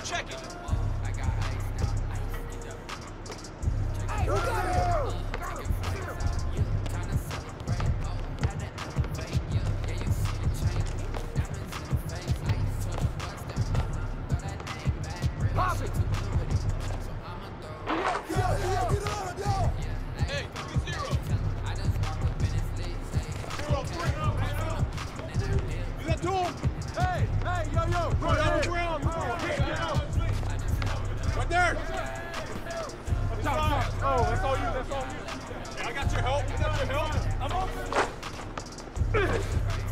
Check it. Hey, who got it? Pop it! Get on, yo! Hey, give me 0. 0-3. You got 2 of them? Hey, yo! Bro, you're on the ground. Right there. Oh, that's all you. Hey, I got your help. I'm on.